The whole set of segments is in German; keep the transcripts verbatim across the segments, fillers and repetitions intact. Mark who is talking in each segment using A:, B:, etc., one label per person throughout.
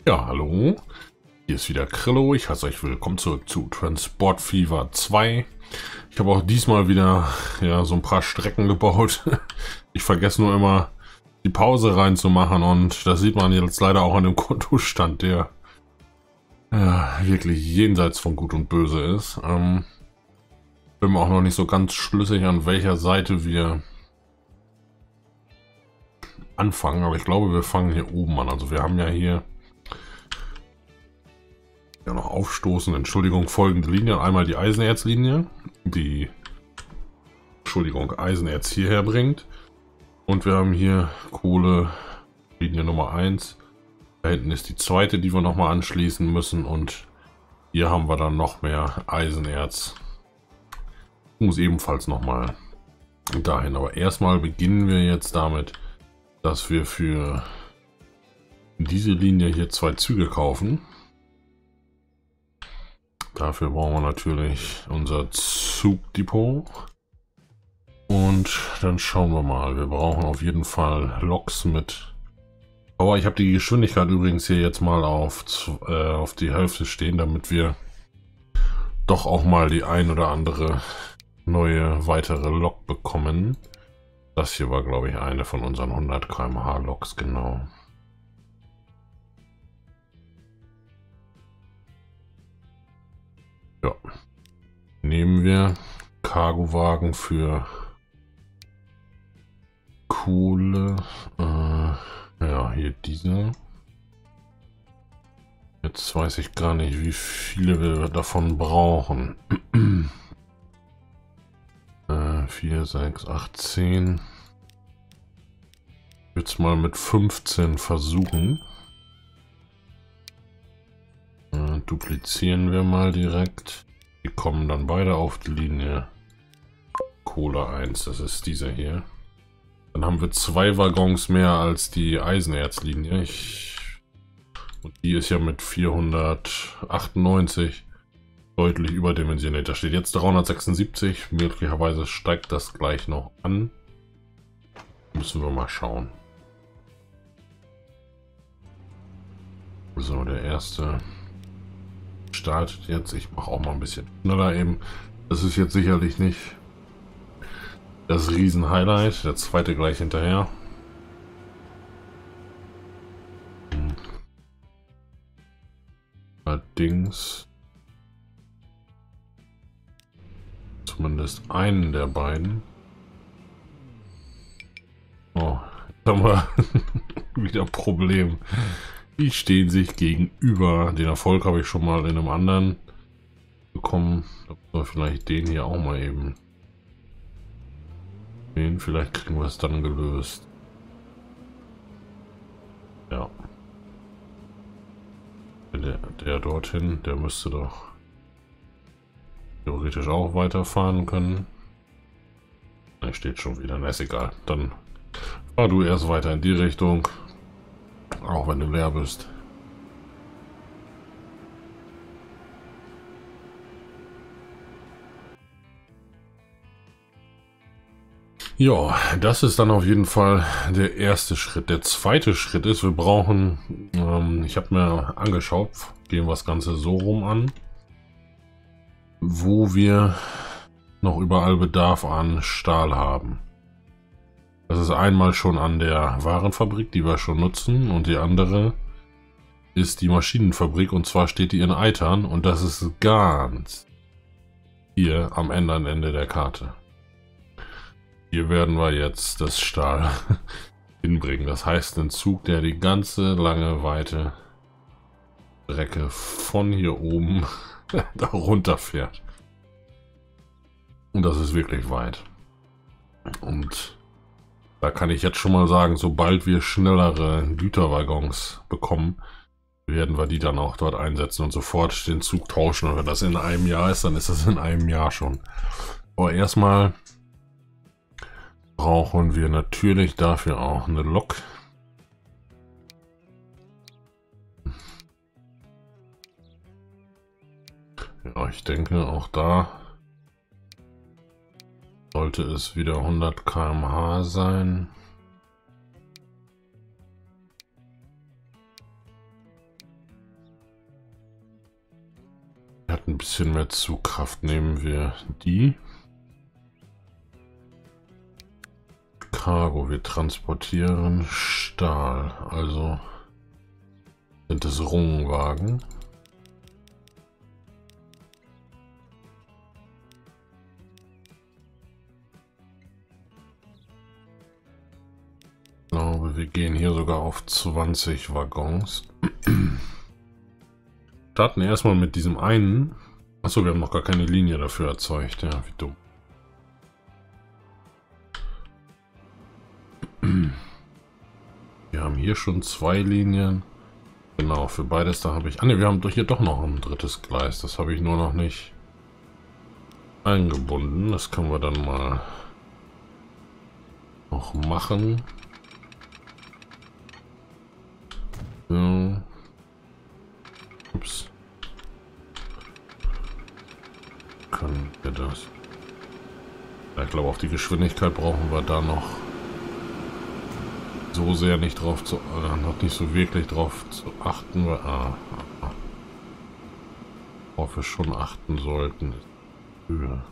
A: Ja, hallo. Hier ist wieder Krillo. Ich heiße euch willkommen zurück zu Transport Fever zwei. Ich habe auch diesmal wieder ja, so ein paar Strecken gebaut. Ich vergesse nur immer, die Pause reinzumachen und das sieht man jetzt leider auch an dem Kontostand, der ja, wirklich jenseits von Gut und Böse ist. Ähm, bin mir auch noch nicht so ganz schlüssig, an welcher Seite wir anfangen, aber ich glaube, wir fangen hier oben an. Also wir haben ja hier ja noch aufstoßen, Entschuldigung, folgende Linien. Einmal die Eisenerzlinie, die, Entschuldigung, Eisenerz hierher bringt. Und wir haben hier Kohle, Linie Nummer eins. Da hinten ist die zweite, die wir nochmal anschließen müssen. Und hier haben wir dann noch mehr Eisenerz. Muss ebenfalls nochmal dahin. Aber erstmal beginnen wir jetzt damit, dass wir für diese Linie hier zwei Züge kaufen. Dafür brauchen wir natürlich unser Zugdepot. Und dann schauen wir mal. Wir brauchen auf jeden Fall Loks mit. Aber ich habe die Geschwindigkeit übrigens hier jetzt mal auf, äh, auf die Hälfte stehen, damit wir doch auch mal die ein oder andere neue weitere Lok bekommen. Das hier war, glaube ich, eine von unseren hundert Kilometer pro Stunde Loks, genau. Ja. Nehmen wir Cargowagen für Kohle. Äh, ja, hier diese. Jetzt weiß ich gar nicht, wie viele wir davon brauchen. äh, vier, sechs, acht, zehn. Jetzt mal mit fünfzehn versuchen. Äh, duplizieren wir mal direkt. Die kommen dann beide auf die Linie Kohle eins, das ist dieser hier. Dann haben wir zwei Waggons mehr als die Eisenerzlinie. Ich, und die ist ja mit vierhundertachtundneunzig deutlich überdimensioniert. Da steht jetzt dreihundertsechsundsiebzig. Möglicherweise steigt das gleich noch an. Müssen wir mal schauen. So, der erste startet jetzt. Ich mache auch mal ein bisschen schneller eben. Das ist jetzt sicherlich nicht das Riesen-Highlight. Der zweite gleich hinterher. Hm. Allerdings zumindest einen der beiden. Oh, jetzt haben wir wieder ein Problem. Die stehen sich gegenüber. Den Erfolg habe ich schon mal in einem anderen bekommen. Da müssen wir vielleicht den hier auch mal eben. Den, vielleicht kriegen wir es dann gelöst. Ja. Der, der dorthin, der müsste doch theoretisch auch weiterfahren können. Er steht schon wieder. Na, ist egal. Dann fahr du erst weiter in die Richtung. Auch wenn du leer bist. Ja, das ist dann auf jeden Fall der erste Schritt. Der zweite Schritt ist, wir brauchen, ähm, ich habe mir angeschaut, gehen wir das Ganze so rum an, wo wir noch überall Bedarf an Stahl haben. Das ist einmal schon an der Warenfabrik, die wir schon nutzen, und die andere ist die Maschinenfabrik, und zwar steht die in Eitern, und das ist ganz hier am anderen Ende der Karte. Hier werden wir jetzt das Stahl hinbringen. Das heißt, ein Zug, der die ganze lange, weite Strecke von hier oben da runter fährt. Und das ist wirklich weit. Und da kann ich jetzt schon mal sagen, sobald wir schnellere Güterwaggons bekommen, werden wir die dann auch dort einsetzen und sofort den Zug tauschen. Und wenn das in einem Jahr ist, dann ist das in einem Jahr schon. Aber erstmal brauchen wir natürlich dafür auch eine Lok. Ja, ich denke, auch da sollte es wieder hundert Kilometer pro Stunde sein. Mit ein bisschen mehr Zugkraft nehmen wir die. Cargo, wir transportieren Stahl, also sind es Rungwagen. Ich glaube, wir gehen hier sogar auf zwanzig Waggons. Starten erstmal mit diesem einen. Achso, wir haben noch gar keine Linie dafür erzeugt. Ja, wie dumm. Wir haben hier schon zwei Linien. Genau, für beides da habe ich... Ah ne, wir haben doch hier doch noch ein drittes Gleis. Das habe ich nur noch nicht eingebunden. Das können wir dann mal noch machen. So. Ups. Können wir das? Ja, ich glaube, auf die Geschwindigkeit brauchen wir da noch so sehr nicht drauf zu, äh, noch nicht so wirklich drauf zu achten, weil, ah, ah, worauf wir schon achten sollten, ist Höhe.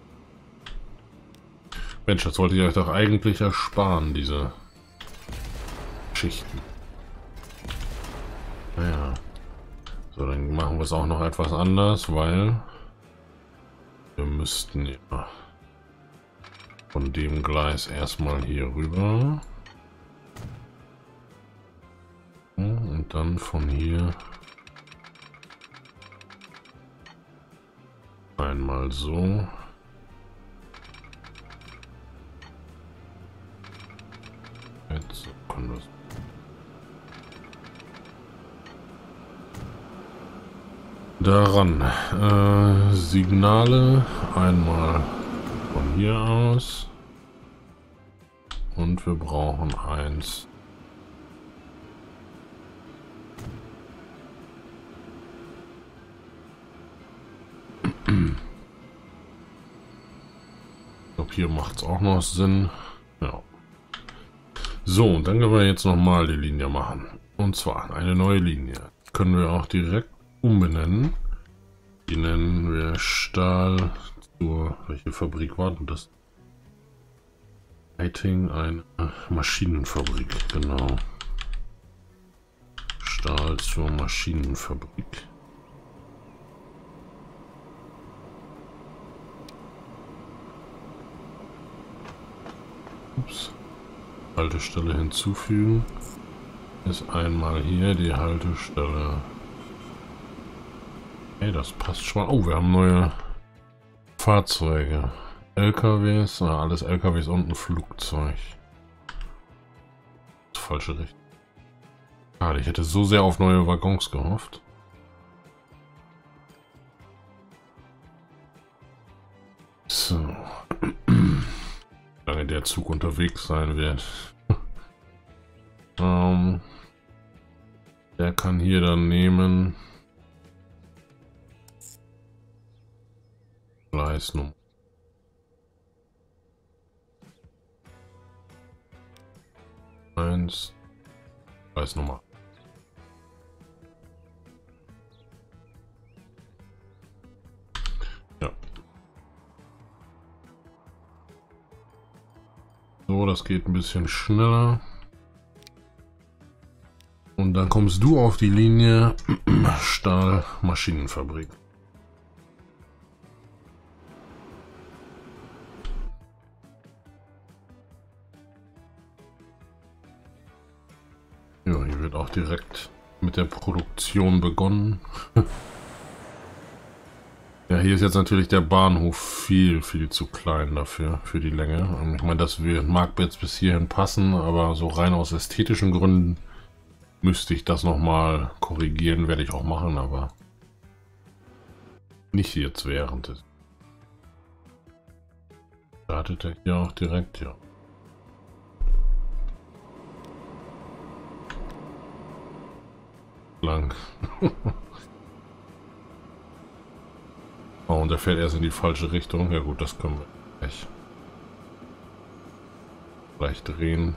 A: Mensch, das wollte ich euch doch eigentlich ersparen, diese Schichten. Naja. So, dann machen wir es auch noch etwas anders, weil wir müssten ja von dem Gleis erstmal hier rüber. Und dann von hier einmal so. Jetzt können wir es. Daran äh, Signale einmal von hier aus und wir brauchen eins. Ich glaube, hier macht es auch noch Sinn. Ja. So, und dann können wir jetzt nochmal die Linie machen. Und zwar eine neue Linie. Können wir auch direkt umbenennen. Die nennen wir Stahl zur... Welche Fabrik war denn das? Lighting, eine Maschinenfabrik, genau. Stahl zur Maschinenfabrik. Ups. Haltestelle hinzufügen. Ist einmal hier die Haltestelle. Hey, das passt schon. Oh, wir haben neue Fahrzeuge. L K Ws, na, alles L K Ws und ein Flugzeug. Falsche Richtung. Schade, ich hätte so sehr auf neue Waggons gehofft. So. Wie lange der Zug unterwegs sein wird. ähm, der kann hier dann nehmen. Gleisnummer. Eins. Gleisnummer. Ja. So, das geht ein bisschen schneller. Und dann kommst du auf die Linie Stahlmaschinenfabrik. Ja, hier wird auch direkt mit der Produktion begonnen. Ja, hier ist jetzt natürlich der Bahnhof viel, viel zu klein dafür, für die Länge. Und ich meine, das mag jetzt bis hierhin passen, aber so rein aus ästhetischen Gründen müsste ich das nochmal korrigieren, werde ich auch machen, aber nicht jetzt während des. Startet er hier auch direkt, ja. Lang. Oh, und der fährt erst in die falsche Richtung. Ja gut, das können wir gleich, gleich drehen.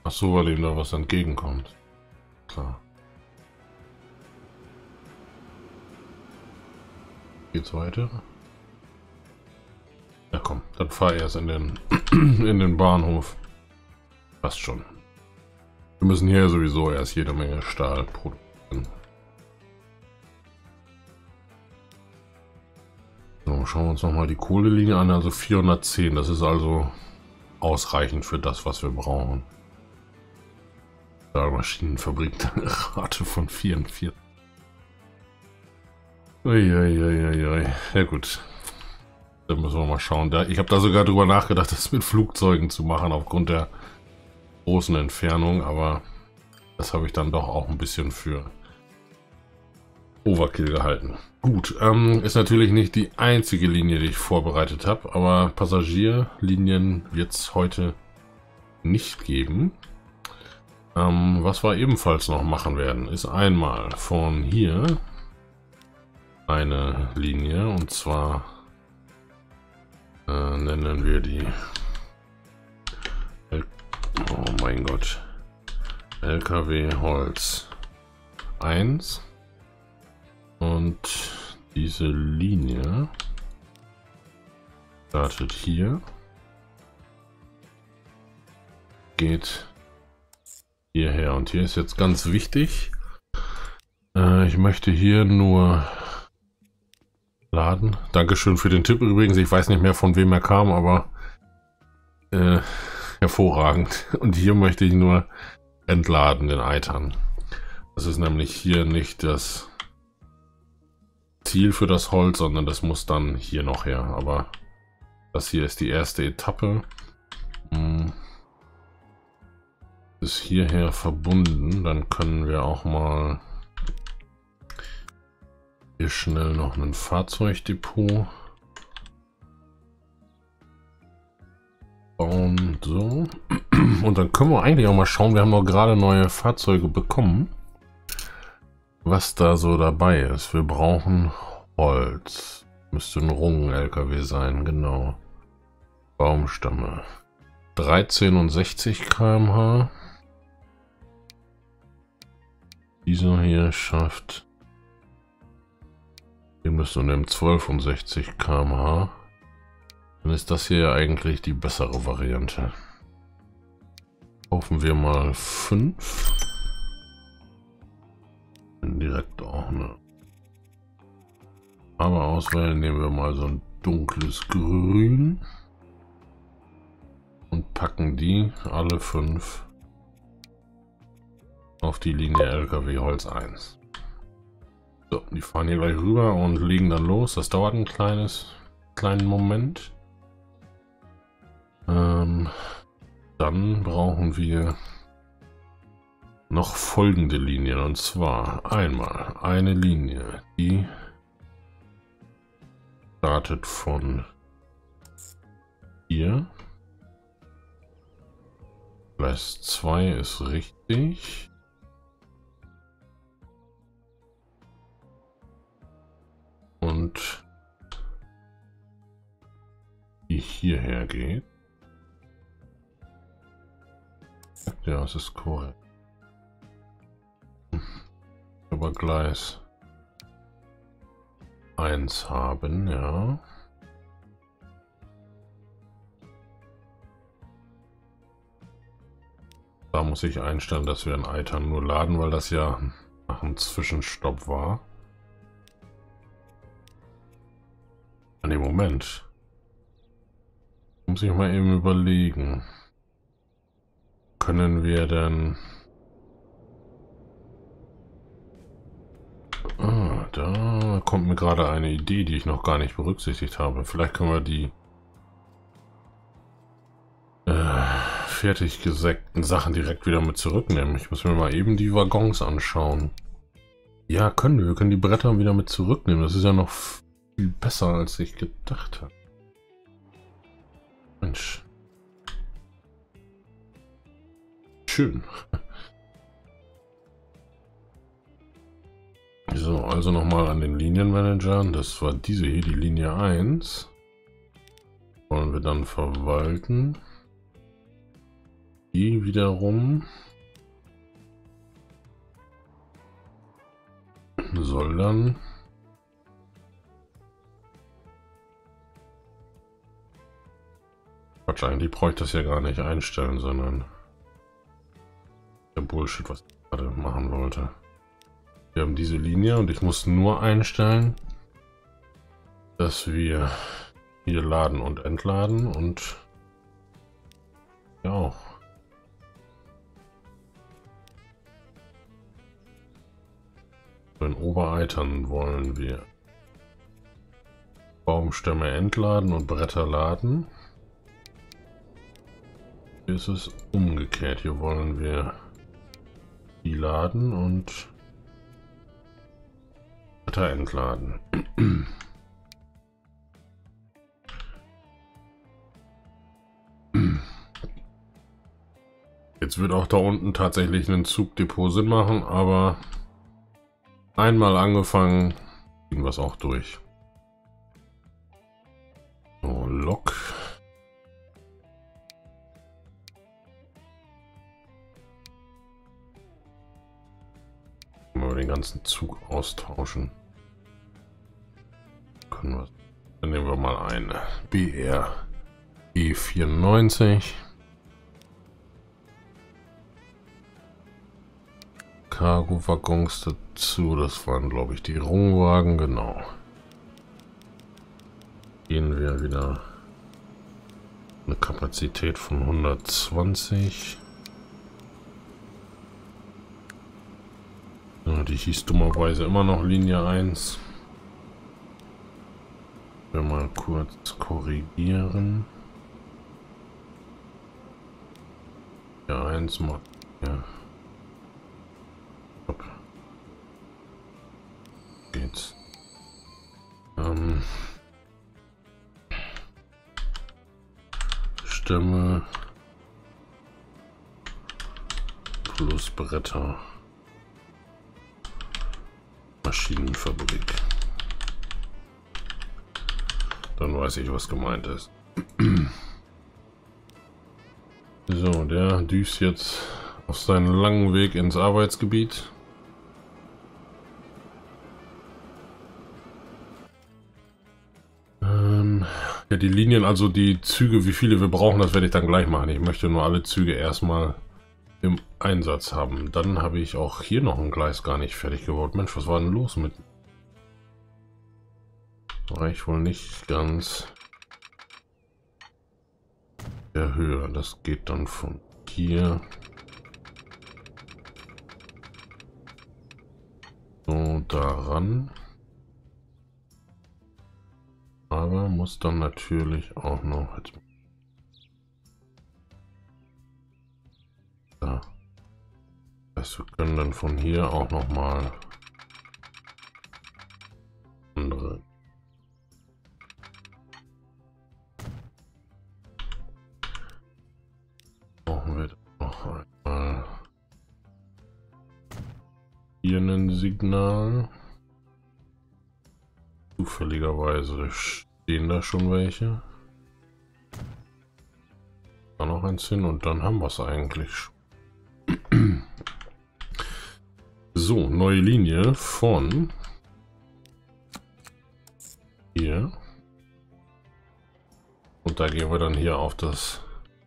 A: Ach so, weil ihm da was entgegenkommt. Klar. Geht's weiter? Ja komm, dann fahr erst in den in den Bahnhof. Passt schon. Wir müssen hier sowieso erst jede Menge Stahl produzieren. So, schauen wir uns nochmal die Kohlelinie an. Also vierhundertzehn, das ist also ausreichend für das, was wir brauchen. Stahlmaschinenfabrik, eine Rate von vierundvierzig. Uiuiuiui. Ja gut. Dann müssen wir mal schauen. Ich habe da sogar drüber nachgedacht, das mit Flugzeugen zu machen, aufgrund der großen Entfernung, aber das habe ich dann doch auch ein bisschen für Overkill gehalten. Gut, ähm, ist natürlich nicht die einzige Linie, die ich vorbereitet habe, aber Passagierlinien wird es heute nicht geben. Ähm, was wir ebenfalls noch machen werden, ist einmal von hier eine Linie, und zwar äh, nennen wir die L oh mein Gott L K W Holz eins, und diese Linie startet hier, geht hierher, und hier ist jetzt ganz wichtig, äh, ich möchte hier nur laden. Dankeschön für den Tipp übrigens. Ich weiß nicht mehr, von wem er kam, aber äh, hervorragend. Und hier möchte ich nur entladen, den Eitern. Das ist nämlich hier nicht das Ziel für das Holz, sondern das muss dann hier noch her. Aber das hier ist die erste Etappe. Hm. Ist hierher verbunden. Dann können wir auch mal hier schnell noch ein Fahrzeugdepot bauen. So. Und dann können wir eigentlich auch mal schauen, wir haben noch gerade neue Fahrzeuge bekommen, was da so dabei ist. Wir brauchen Holz. Müsste ein Rungen-L K W sein, genau. Baumstamme. dreizehnundsechzig Kilometer pro Stunde. Dieser hier schafft... Wir müssen nehmen zwölfundsechzig Kilometer pro Stunde. Dann ist das hier ja eigentlich die bessere Variante. Kaufen wir mal fünf. Direkt auch eine. Aber auswählen, nehmen wir mal so ein dunkles Grün. Und packen die alle fünf auf die Linie L K W Holz eins. So, die fahren hier gleich rüber und legen dann los. Das dauert ein kleines, kleinen Moment. Ähm, dann brauchen wir noch folgende Linien. Und zwar einmal eine Linie, die startet von hier. Gleis zwei ist richtig. Und die hierher geht. Ja, es ist korrekt. Aber Gleis eins haben, ja. Da muss ich einstellen, dass wir in Eitern nur laden, weil das ja nach einem Zwischenstopp war. An dem Moment. Muss ich mal eben überlegen. Können wir denn... Ah, da kommt mir gerade eine Idee, die ich noch gar nicht berücksichtigt habe. Vielleicht können wir die äh, fertig gesägten Sachen direkt wieder mit zurücknehmen. Ich muss mir mal eben die Waggons anschauen. Ja, können wir. Wir können die Bretter wieder mit zurücknehmen. Das ist ja noch viel besser, als ich gedacht habe. Mensch. Schön. So, also nochmal an den Linienmanager. Das war diese hier, die Linie eins. Wollen wir dann verwalten. Die wiederum soll dann Quatsch, eigentlich brauche ich das ja gar nicht einstellen, sondern der Bullshit, was ich gerade machen wollte. Wir haben diese Linie und ich muss nur einstellen, dass wir hier laden und entladen und ja auch. In Obereitern wollen wir Baumstämme entladen und Bretter laden. Hier ist es umgekehrt. Hier wollen wir die laden und Bretter entladen. Jetzt wird auch da unten tatsächlich ein Zugdepot Sinn machen, aber einmal angefangen, kriegen wir es auch durch. So, Lok. Können wir den ganzen Zug austauschen. Können wir, dann nehmen wir mal ein B R E vierundneunzig. Cargo-Waggons dazu, das waren glaube ich die Rungwagen, genau. Gehen wir wieder eine Kapazität von hundertzwanzig. Ja, die hieß dummerweise immer noch Linie eins. Wir mal kurz korrigieren. Ja, eins mal. Ja. Geht's. Ähm, Stämme plus Bretter. Maschinenfabrik. Dann weiß ich, was gemeint ist. So, der düst jetzt auf seinen langen Weg ins Arbeitsgebiet. Ja, die Linien, also die Züge, wie viele wir brauchen, das werde ich dann gleich machen. Ich möchte nur alle Züge erstmal im Einsatz haben. Dann habe ich auch hier noch ein Gleis gar nicht fertig gebaut. Mensch, was war denn los mit... War ich wohl nicht ganz der Höhe. Das geht dann von hier so daran. Aber muss dann natürlich auch noch... Ja. Das heißt, wir können dann von hier auch noch mal andere... Brauchen wir noch einmal hier ein Signal. Zufälligerweise stehen da schon welche. Da noch eins hin und dann haben wir es eigentlich schon. So, neue Linie von hier. Und da gehen wir dann hier auf das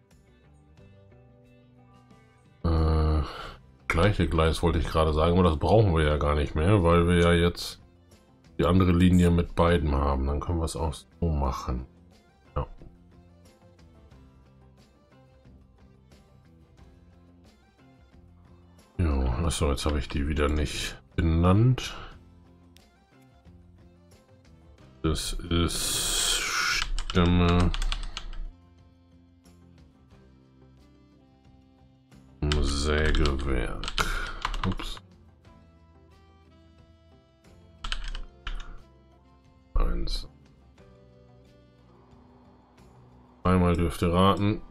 A: äh, gleiche Gleis, wollte ich gerade sagen, aber das brauchen wir ja gar nicht mehr, weil wir ja jetzt die andere Linie mit beiden haben. Dann können wir es auch so machen. Ja. Jo, achso, jetzt habe ich die wieder nicht benannt. Das ist Stimme Sägewerk. Ups. Eins. Einmal dürft ihr raten.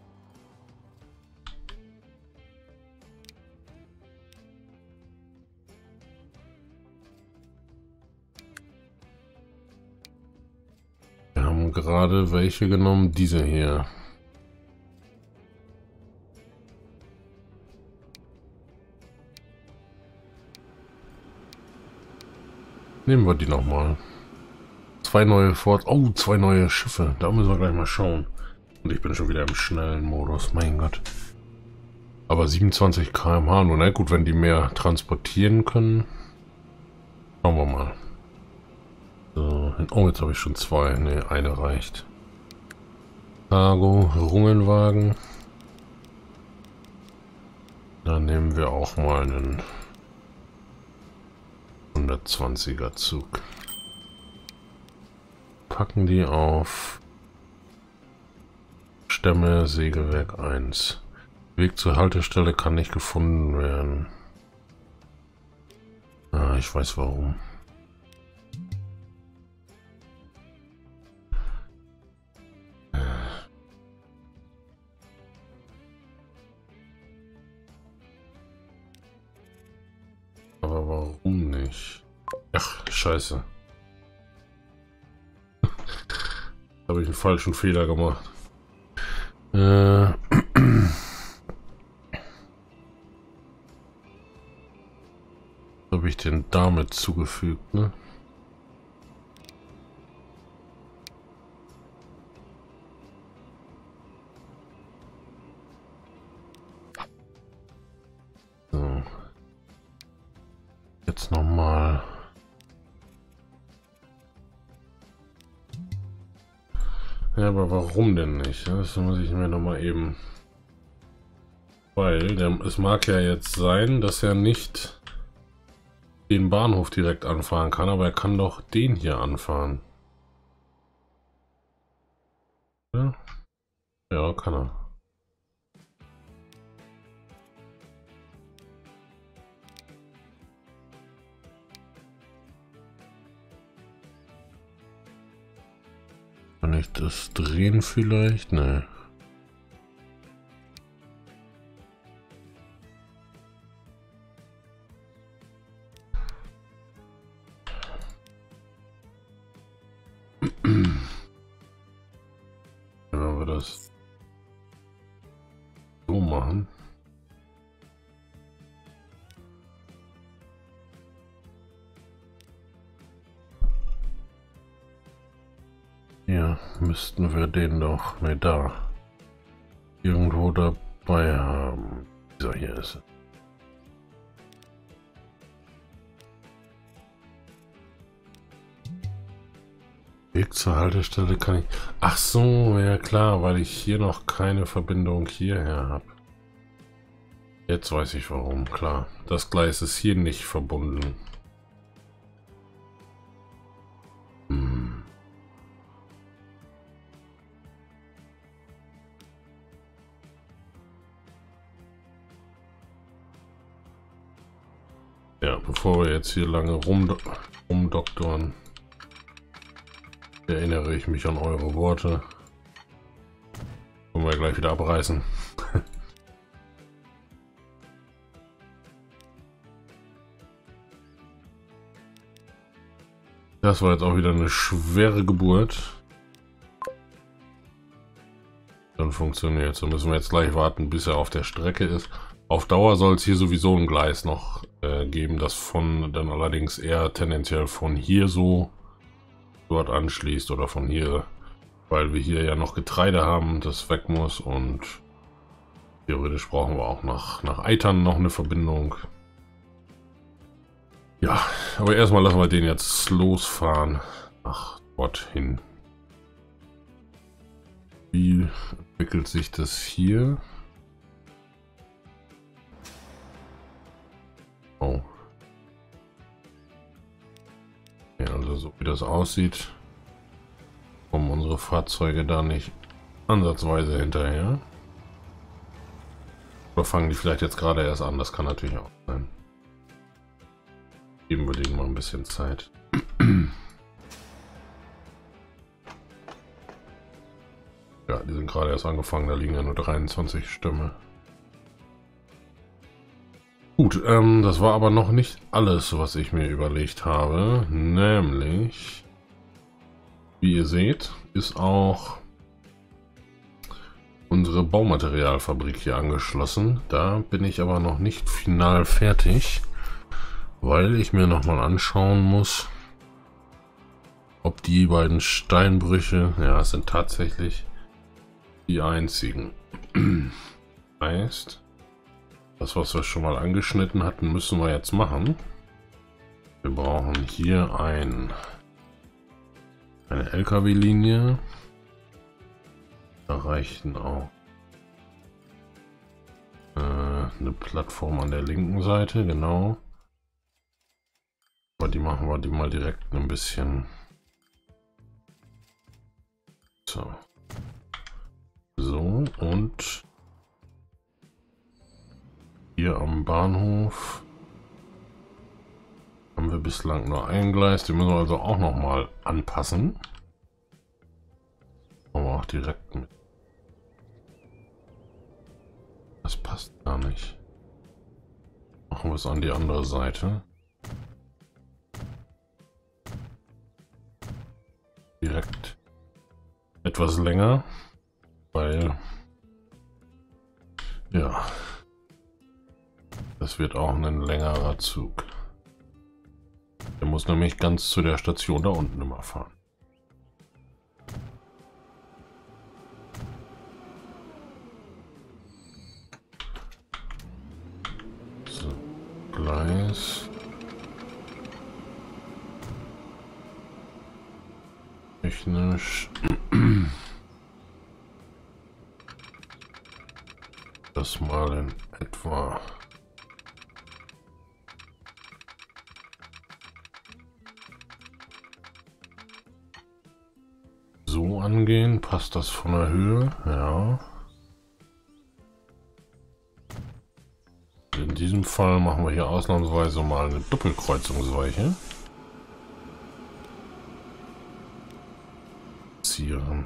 A: Wir haben gerade welche genommen, diese hier. Nehmen wir die nochmal. Zwei neue Fort... Oh, zwei neue Schiffe. Da müssen wir gleich mal schauen. Und ich bin schon wieder im schnellen Modus. Mein Gott. Aber siebenundzwanzig Kilometer pro Stunde. Nun, na gut, wenn die mehr transportieren können. Schauen wir mal. So. Oh, jetzt habe ich schon zwei. Ne, eine reicht. Cargo, Rungenwagen. Dann nehmen wir auch mal einen hundertzwanziger Zug. Packen die auf Stämme, Sägewerk eins. Weg zur Haltestelle kann nicht gefunden werden. Ah, ich weiß warum. Aber warum nicht? Ach, scheiße. Habe ich einen falschen Fehler gemacht. Äh... habe ich den damit zugefügt, ne? So. Jetzt noch mal. Ja, aber warum denn nicht? Das muss ich mir noch mal eben. Weil der, es mag ja jetzt sein, dass er nicht den Bahnhof direkt anfahren kann, aber er kann doch den hier anfahren. Ja, ja, kann er. Kann ich das drehen vielleicht? Ne. Wenn wir das so machen. Ja, müssten wir den doch, ne, da irgendwo dabei haben. So, hier ist es. Weg zur Haltestelle kann ich... Ach so, ja klar, weil ich hier noch keine Verbindung hierher habe. Jetzt weiß ich warum, klar. Das Gleis ist hier nicht verbunden. Hm. Ja, bevor wir jetzt hier lange rum, rumdoktoren, erinnere ich mich an eure Worte. Können wir gleich wieder abreißen. Das war jetzt auch wieder eine schwere Geburt. Dann funktioniert es. So müssen wir jetzt gleich warten, bis er auf der Strecke ist. Auf Dauer soll es hier sowieso ein Gleis noch äh, geben, das von dann allerdings eher tendenziell von hier so dort anschließt oder von hier, weil wir hier ja noch Getreide haben, das weg muss, und theoretisch brauchen wir auch nach, nach Eitern noch eine Verbindung. Ja, aber erstmal lassen wir den jetzt losfahren nach dorthin. Wie entwickelt sich das hier? Oh. Ja, also so wie das aussieht, kommen unsere Fahrzeuge da nicht ansatzweise hinterher. Oder fangen die vielleicht jetzt gerade erst an, das kann natürlich auch sein. Geben wir denen mal ein bisschen Zeit. Ja, die sind gerade erst angefangen, da liegen ja nur dreiundzwanzig Stämme. Gut, ähm, das war aber noch nicht alles, was ich mir überlegt habe. Nämlich, wie ihr seht, ist auch unsere Baumaterialfabrik hier angeschlossen. Da bin ich aber noch nicht final fertig, weil ich mir nochmal anschauen muss, ob die beiden Steinbrüche, ja, es sind tatsächlich die einzigen. Heißt, das, was wir schon mal angeschnitten hatten, müssen wir jetzt machen. Wir brauchen hier ein, eine L K W-Linie. Da reichten auch äh, eine Plattform an der linken Seite, genau. Aber die machen wir die mal direkt ein bisschen. So. So, und hier am Bahnhof haben wir bislang nur ein Gleis, den müssen wir also auch noch mal anpassen. Aber auch direkt mit. Das passt gar nicht. Machen wir es an die andere Seite. Direkt etwas länger, weil ja, das wird auch ein längerer Zug. Der muss nämlich ganz zu der Station da unten immer fahren. So, Gleis. Technisch. Das mal in etwa. So angehen, passt das von der Höhe? Ja. In diesem Fall machen wir hier ausnahmsweise mal eine Doppelkreuzungsweiche. Zieren.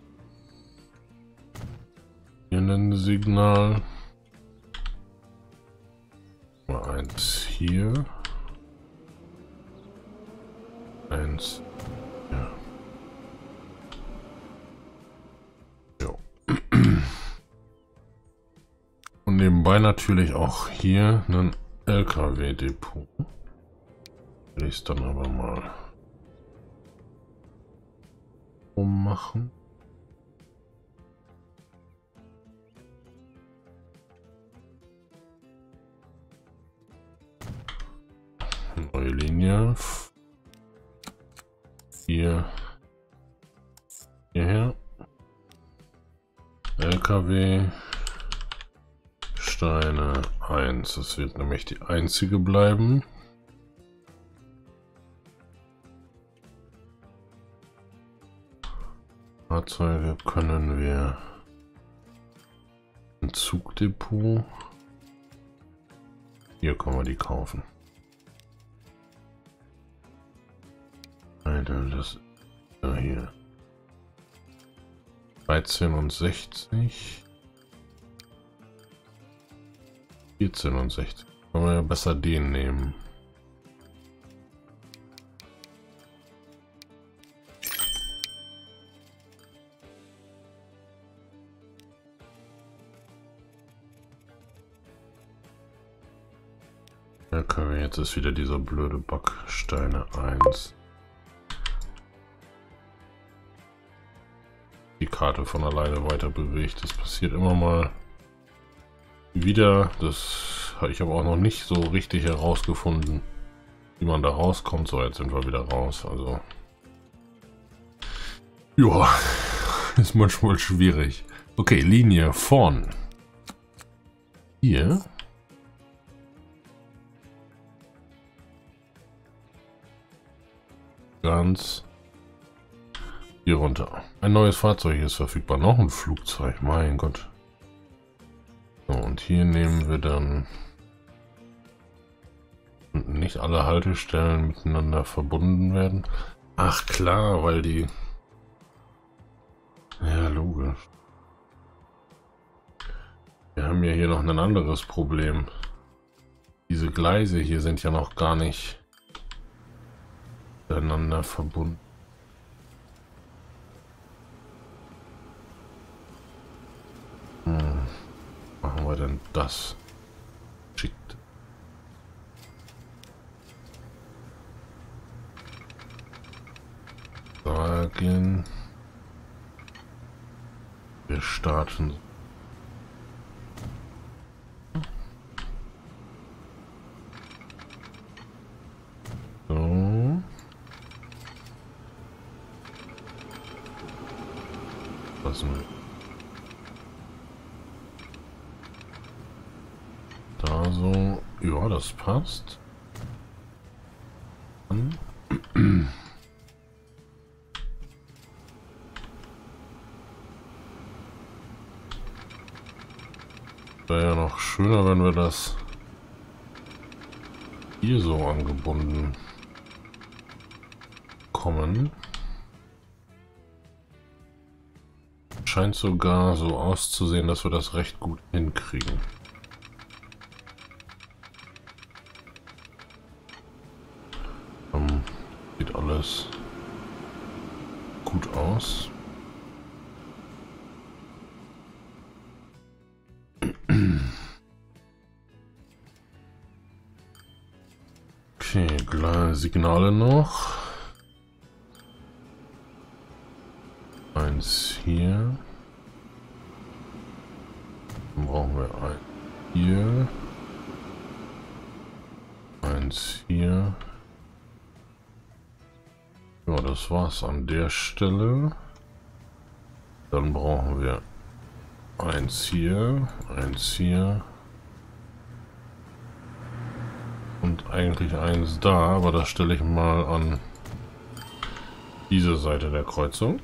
A: Hier ein Signal. Mal eins hier. Eins. Ja. Und nebenbei natürlich auch hier ein L K W-Depot. Will ich es dann aber mal ummachen. Neue Linie. Hier. Hierher. L K W. Steine eins. Das wird nämlich die einzige bleiben. Fahrzeuge können wir ein Zugdepot. Hier können wir die kaufen. Alter, das ist ja hier. dreizehn und sechzig. vierzehn und sechzig. Können wir ja besser den nehmen. Okay, jetzt ist wieder dieser blöde Backsteine eins. Die Karte von alleine weiter bewegt. Das passiert immer mal wieder. Das habe ich aber auch noch nicht so richtig herausgefunden, wie man da rauskommt. So, jetzt sind wir wieder raus. Also ja, ist manchmal schwierig. Okay, Linie von hier ganz hier runter. Ein neues Fahrzeug ist verfügbar. Noch ein Flugzeug, mein Gott. So, und hier nehmen wir dann nicht alle Haltestellen miteinander verbunden werden. Ach klar, weil die... Ja, logisch. Wir haben ja hier noch ein anderes Problem. Diese Gleise hier sind ja noch gar nicht miteinander verbunden. Hm. Machen wir denn das? Schickt. sagen, wir starten. So. Lassen wir. Da so. Ja, das passt. Dann. Wäre ja noch schöner, wenn wir das hier so angebunden kommen. Scheint sogar so auszusehen, dass wir das recht gut hinkriegen. Ähm, sieht alles gut aus. Okay, kleine Signale noch. Eins hier. Dann brauchen wir ein hier. Eins hier. Ja, das war's an der Stelle. Dann brauchen wir eins hier, eins hier. Und eigentlich eins da, aber das stelle ich mal an diese Seite der Kreuzung.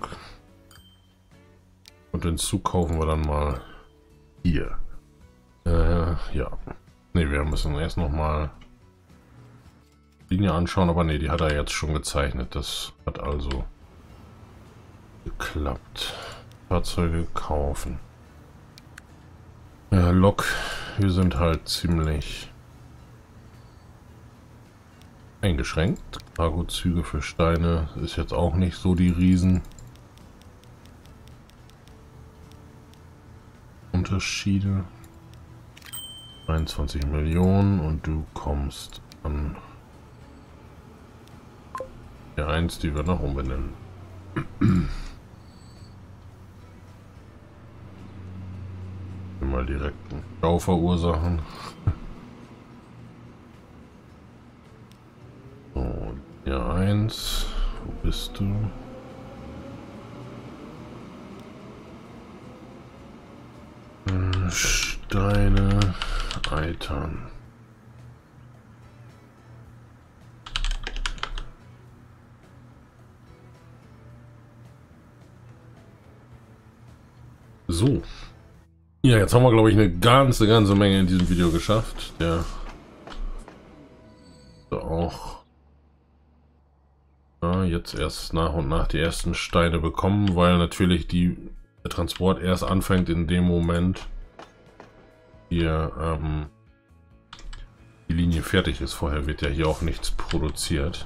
A: Und den Zug kaufen wir dann mal hier. Äh, ja. Ne, wir müssen erst noch mal Linie anschauen, aber ne, die hat er jetzt schon gezeichnet. Das hat also geklappt. Fahrzeuge kaufen. Ja, Lok, wir sind halt ziemlich eingeschränkt. Cargozüge für Steine ist jetzt auch nicht so die Riesen Unterschiede. einundzwanzig Millionen und du kommst an der eins, die wir noch umbenennen. Mal direkt einen Stau verursachen. So, hier eins. Wo bist du? Steine, Eitern. So. Ja, jetzt haben wir, glaube ich, eine ganze, ganze Menge in diesem Video geschafft. Der auch ja, jetzt erst nach und nach die ersten Steine bekommen, weil natürlich die, der Transport erst anfängt in dem Moment, hier ähm, die Linie fertig ist. Vorher wird ja hier auch nichts produziert.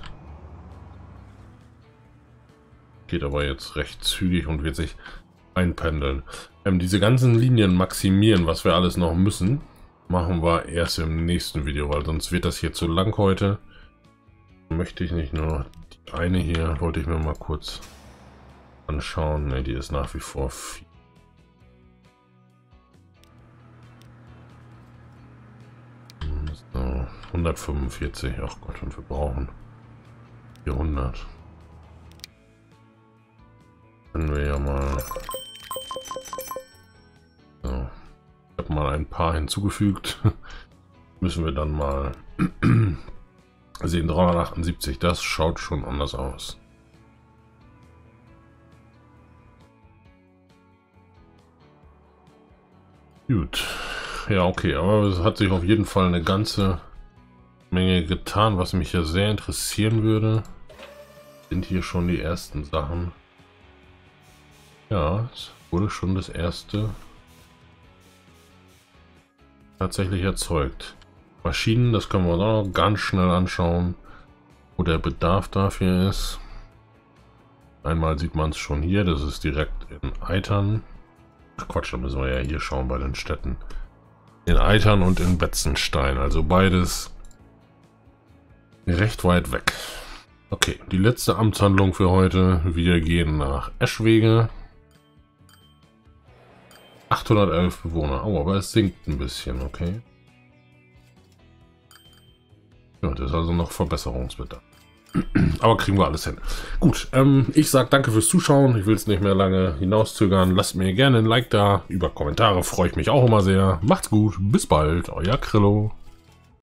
A: Geht aber jetzt recht zügig und wird sich einpendeln. Ähm, diese ganzen Linien maximieren, was wir alles noch müssen, machen wir erst im nächsten Video, weil sonst wird das hier zu lang heute. Möchte ich nicht nur die eine hier, wollte ich mir mal kurz anschauen. Ne, die ist nach wie vor viel. So, hundertfünfundvierzig, ach Gott, und wir brauchen vierhundert. Können wir ja mal. So. Ich habe mal ein paar hinzugefügt. Müssen wir dann mal sehen. dreihundertachtundsiebzig, das schaut schon anders aus. Gut. Ja, okay, aber es hat sich auf jeden Fall eine ganze Menge getan, was mich ja sehr interessieren würde. Sind hier schon die ersten Sachen. Ja, es wurde schon das erste tatsächlich erzeugt. Maschinen, das können wir uns auch noch ganz schnell anschauen, wo der Bedarf dafür ist. Einmal sieht man es schon hier, das ist direkt in Eitern. Ach Quatsch, da müssen wir ja hier schauen bei den Städten. In Eitern und in Betzenstein, also beides recht weit weg. Okay, die letzte Amtshandlung für heute. Wir gehen nach Eschwege. achthundertelf Bewohner. Oh, aber es sinkt ein bisschen, okay. Ja, das ist also noch Verbesserungsbedarf. Aber kriegen wir alles hin. Gut, ähm, ich sage danke fürs Zuschauen. Ich will es nicht mehr lange hinauszögern. Lasst mir gerne ein Like da. Über Kommentare freue ich mich auch immer sehr. Macht's gut, bis bald, euer Krillo.